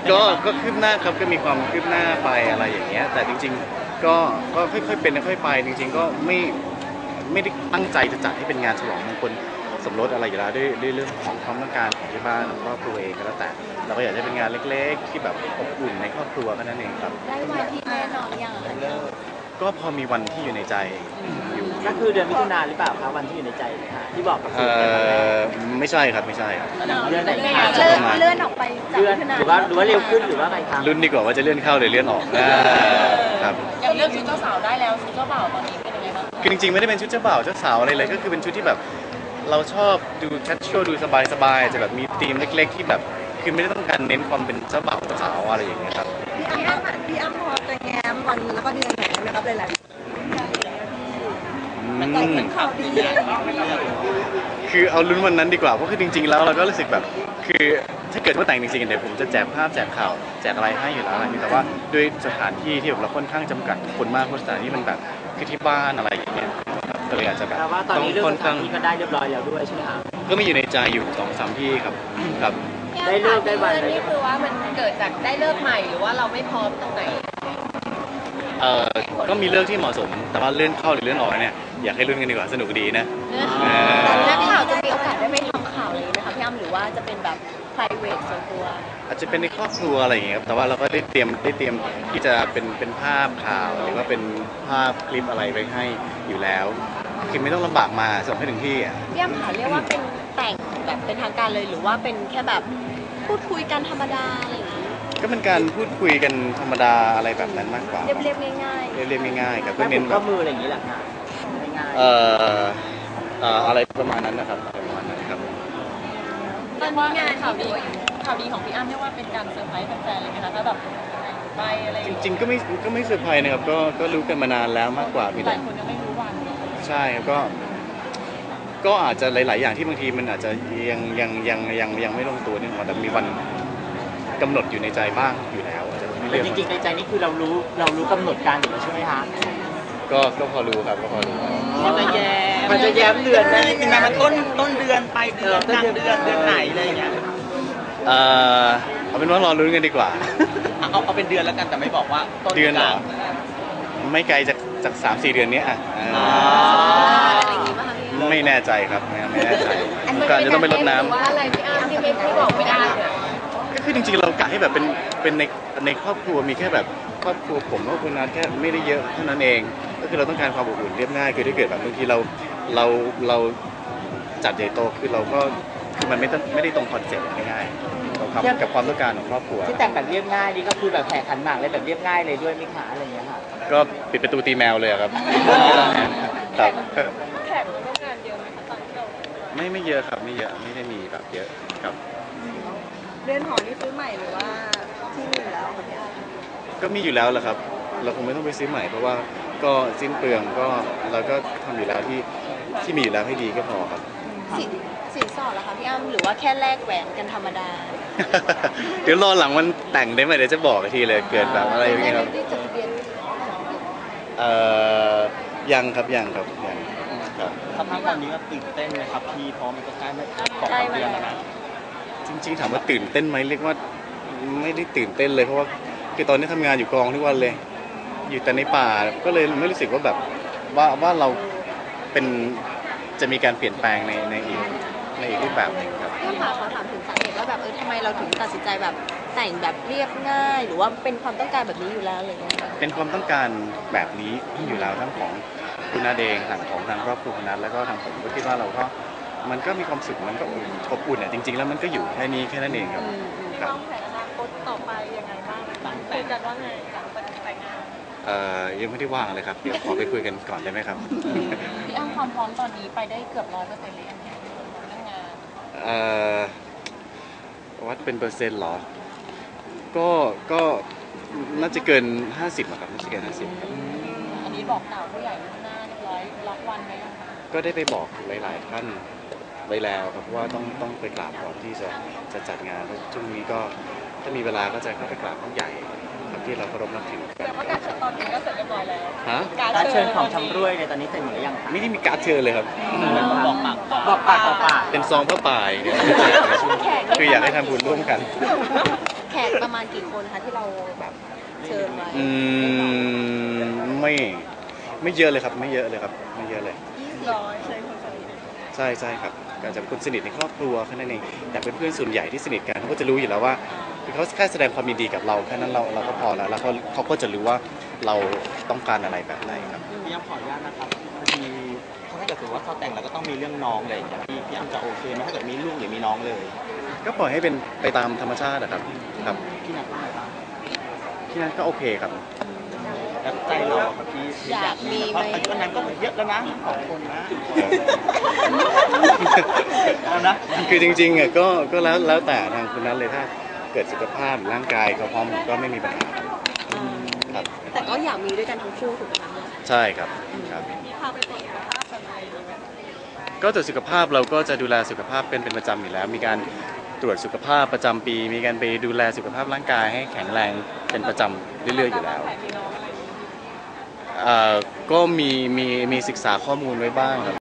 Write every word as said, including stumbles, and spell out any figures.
ก็ก็คืบหน้าครับก็มีความคืบหน้าไปอะไรอย่างเงี้ยแต่จริงๆก็ก็ค่อยๆเป็นค่อยๆไปจริงๆก็ไม่ไม่ได้ตั้งใจจะจัดให้เป็นงานฉลองมงคลสมรสอะไรอยู่แล้วด้วยด้วยเรื่องของความต้องการของที่บ้านครอบครัวเองก็แล้วแต่เราก็อยากจะเป็นงานเล็กๆที่แบบอบอุ่นในครอบครัวแค่นั้นเองครับได้วันที่แน่นอนยังคะก็พอมีวันที่อยู่ในใจอยู่ก็คือเดือนมิถุนาหรือเปล่าครับวันที่อยู่ในใจที่บอกกับเออไม่ใช่ครับไม่ใช่ครับเดือนไหนเลื่อนเลื่อนออกไปจากเดือนหรือว่าหรือว่าเร็วขึ้นหรือว่าไงครับรุ่นดีกว่าว่าจะเลื่อนเข้าหรือเลื่อนออกครับอย่างเลือกชุดเจ้าสาวได้แล้วชุดเจ้าบ่าวตอนนี้เป็นยังไงบ้างคือจริงๆไม่ได้เป็นชุดเจ้าบ่าวเจ้าสาวอะไรเลยก็คือเป็นชุดที่แบบเราชอบดูแคชชวลดูสบายๆจะแบบมีธีมเล็กๆที่แบบคือไม่ได้ต้องการเน้นความเป็นเจ้าบ่าวเจ้าสาวอะไรอย่างเงี้ยครับพี่อ้ำพี่อ้ำพอจะแง้มวันแล้วก็เดือนไหนไหมครับหลายๆมันก็เป็นข่าวดีคือเอาลุ้นวันนั้นดีกว่าเพราะคือจริงๆแล้วเราก็รู้สึกแบบคือถ้าเกิดว่าแต่งจริงๆเดี๋ยวผมจะแจกภาพแจกข่าวแจกอะไรให้อยู่แล้วอะไรแต่ว่าด้วยสถานที่ที่แบบเราค่อนข้างจำกัดคนมากเพราะสถานที่มันแบบคือที่บ้านอะไรอย่างเงี้ยก็เลยอาจจะแบบต้องค่อนข้างก็ได้เรียบร้อยแล้วด้วยใช่ไหมครับก็มีอยู่ในใจอยู่สองสามที่ครับครับได้เลิกได้วันนี่คือว่ามันเกิดจากได้เลิกใหม่หรือว่าเราไม่พร้อมตรงไหนเอ่อก็มีเรื่องที่เหมาะสมแต่ว่าเลื่อนเข้าหรือเลื่อนออกเนี่ยอยากให้ลุ้นกันดีกว่าสนุกดีนะนักข่าวจะมีโอกาสได้ไปทำข่าวอะไรไหมคะพี่อ้ำหรือว่าจะเป็นแบบ private ส่วนตัวอาจจะเป็นในครอบครัวอะไรอย่างเงี้ยครับแต่ว่าเราก็ได้เตรียมได้เตรียมที่จะเป็นเป็นภาพข่าวหรือว่าเป็นภาพคลิปอะไรไปให้อยู่แล้วคือไม่ต้องลำบากมาส่งให้ถึงที่อ่ะพี่อ้ำค่ะเรียกว่าเป็นแต่งแบบเป็นทางการเลยหรือว่าเป็นแค่แบบพูดคุยกันธรรมดาอะไรอย่างงี้ก็เป็นการพูดคุยกันธรรมดาอะไรแบบนั้นมากกว่าเรียบๆง่ายๆเรียบๆง่ายๆครับก็เน้นข้อมืออะไรอย่างนี้แหละค่ะง่ายๆเอ่อเอ่ออะไรประมาณนั้นนะครับประมาณนั้นครับตอนนี้งานข่าวดีข่าวดีของพี่อ้ำเรียกว่าเป็นการเซอร์ไพรส์แฟนๆเลยไหมคะถ้าแบบไปอะไรจริงๆก็ไม่ก็ไม่เซอร์ไพรส์นะครับก็ก็รู้กันมานานแล้วมากกว่าพี่แต่คนยังไม่รู้วันใช่ครับก็ก็อาจจะหลายๆอย่างที่บางทีมันอาจจะยังยังยังยังยังไม่ลงตัวนี่หรอกแต่มีวันกำหนดอยู่ในใจบ้างอยู่แล้วแต่จริงๆในใจนี่คือเรารู้เรารู้กำหนดการอยู่แล้วใช่ไหมคะก็ก็พอรู้ครับก็พอรู้มันจะแย้มมันจะแย้มเดือนนะจริงๆมันต้นต้นเดือนไปเดือนกลางเดือนเดือนไหนอะไรอย่างเงี้ยเออเอาเป็นว่ารอลุ้นกันดีกว่าเอาเอาเป็นเดือนแล้วกันแต่ไม่บอกว่าเดือนเหรอไม่ไกลจากจากสามสี่เดือนนี้อ่ะไม่แน่ใจครับไม่แน่ใจก็จะต้องไปรดน้ำว่าอะไรพี่อ้ำที่ไม่ที่บอกไม่ได้ก็คือจริงๆเรากะให้แบบเป็นเป็นในในครอบครัวมีแค่แบบครอบครัวผมครอบครัวนัทแค่ไม่ได้เยอะเท่านั้นเองก็คือเราต้องการความอบอุ่นเรียบง่ายคือถ้าเกิดแบบบางทีเราเราเราจัดใหญ่โตคือเราก็คือมันไม่ต้องไม่ได้ตรงคอนเซ็ปต์ง่ายๆเราทำกับความต้องการของครอบครัวที่แต่งแบบเรียบง่ายนี่ก็คือแบบแห่ขันหมากเลยแบบเรียบง่ายเลยด้วยมิขาอะไรอย่างเงี้ยค่ะก็ปิดประตูตีแมวเลยครับครับแขกมาร่วมงานเยอะไหมคะตอนที่เราไม่ไม่เยอะครับไม่เยอะไม่ได้มีแบบเยอะครับเรือนหอนี่ซื้อใหม่หรือว่าที่มีอยู่แล้วครับพี่อ้ำก็มีอยู่แล้วแหละครับเราคงไม่ต้องไปซื้อใหม่เพราะว่าก็สิ้นเปลืองก็เราก็ทำอยู่แล้วที่ที่มีอยู่แล้วให้ดีก็พอครับสิสินสอดเหรอคะพี่อ้ำหรือว่าแค่แลกแหวนกันธรรมดาเดี๋ยวรอหลังมันแต่งได้ไหมเดี๋ยวจะบอกทีเลยเกิดแบบอะไรอย่างเงี้ยครับเอ่อยังครับยังครับยังครับสภาพตอนนี้ก็ตื่นเต้นไหมครับพี่พร้อมมันก็ใกล้ไม่สองเดือนแล้วนะจริงๆถามว่าตื่นเต้นไหมเรียกว่าไม่ได้ตื่นเต้นเลยเพราะว่าคือตอนนี้ทำงานอยู่กองทุกวันเลยอยู่แต่ในป่าก็เลยไม่รู้สึกว่าแบบว่าว่าเราเป็นจะมีการเปลี่ยนแปลงในในอีกในอีกรูปแบบหนึ่งครับพี่ค่ะขอถามถึงสาเหตุว่าแบบเออทำไมเราถึงตัดสินใจแบบแต่งแบบเรียบง่ายหรือว่าเป็นความต้องการแบบนี้อยู่แล้วอะไรเงี้ยเป็นความต้องการแบบนี้อยู่แล้วทั้งของคุณนาเดงทางของทางครอบครัวคุณนัทแล้วก็ทางผมก็คิดว่าเราก็มันก็มีความสุขมันก็อบอุ่นอ่ะจริงๆแล้วมันก็อยู่แค่นี้แค่นั้นเองครับวางแผนอนาคตต่อไปยังไงบ้างหลังคุยกันว่าไงหลังแต่งงานเอ่อยังไม่ได้ว่างเลยครับเดี๋ยวขอไปคุยกันก่อนได้ไหมครับพี่อ้ำความพร้อมตอนนี้ไปได้เกือบร้อยเปอร์เซ็นต์เลยยังไงเรื่องงานเอ่อวัดเป็นเปอร์เซ็นต์หรอก็ก็น่าจะเกินห้าสิบครับน่าจะเกินห้าสิบครับอันนี้บอกกล่าวผู้ใหญ่ล่วงหน้าเรียบร้อยล็อกวันไว้ยังคะก็ได้ไปบอกหลายๆท่านไว้แล้วครับว่าต้องต้องไปกราบก่อนที่จะจะจัดงานช่วงนี้ก็ถ้ามีเวลาก็จะเข้าไปกราบผู้ใหญ่ที่เราเคารพนับถือแต่ว่าการเชิญตอนนี้ก็เสร็จเรียบร้อยแล้วฮะการเชิญของชำร่วยในตอนนี้เสร็จหมดหรือยังไม่ได้มีการเชิญเลยครับบอกปากบอกปากต่อปากเป็นซองพระป่ายคืออยากให้ทำบุญร่วมกันแขกประมาณมาณกี่คนคะที่เราแบบเชิญไว้อืมไม่ไม่เยอะเลยครับไม่เยอะเลยครับไม่เยอะเลยยี่สิบร้อยใช่คนสนิทใช่ใช่ครับก็จะเป็นคนสนิทในครอบครัวแค่นั้นเองแต่เพื่อนๆส่วนใหญ่ที่สนิทกันเขาก็จะรู้อยู่แล้วว่าคือเขาแค่แสดงความยินดีกับเราแค่นั้นเราเราก็พอแล้วแล้วเขาเขาก็จะรู้ว่าเราต้องการอะไรแบบไหนครับพี่อ้ำขออนุญาตนะครับพอดีถ้าเกิดสมมติว่าเขาแต่งแล้วก็ต้องมีเรื่องน้องอะไรอย่างเงี้ยพี่พี่อ้ำจะโอเคไหมถ้าเกิดมีลูกหรือมีน้องเลยก็ปล่อยให้เป็นไปตามธรรมชาติอะครับครับพี่นัทว่าไงบ้างที่นั้นก็โอเคครับแล้วใจเราอะครับพี่พี่อยากมีเพราะอายุนั้นก็เยอะแล้วนะสองคนนะเอานะคือจริงๆอ่ะก็ก็แล้วแล้วแต่ทางคุณนั้นเลยถ้าเกิดสุขภาพหรือร่างกายเขาพร้อมก็ไม่มีปัญหาครับแต่ก็อยากมีด้วยกันทั้งคู่ถูกไหมคะใช่ครับครับพาไปตรวจสุขภาพกันอะไรอย่างเงี้ยก็ตรวจสุขภาพเราก็จะดูแลสุขภาพเป็นเป็นประจำอยู่แล้ว มีการตรวจสุขภาพประจำปี มีการไปดูแลสุขภาพร่างกายให้แข็งแรงเป็นประจำเรื่อยๆอยู่แล้วมีน้องอะไรอย่างเงี้ยเอ่อก็มีมีมีศึกษาข้อมูลไว้บ้างครับ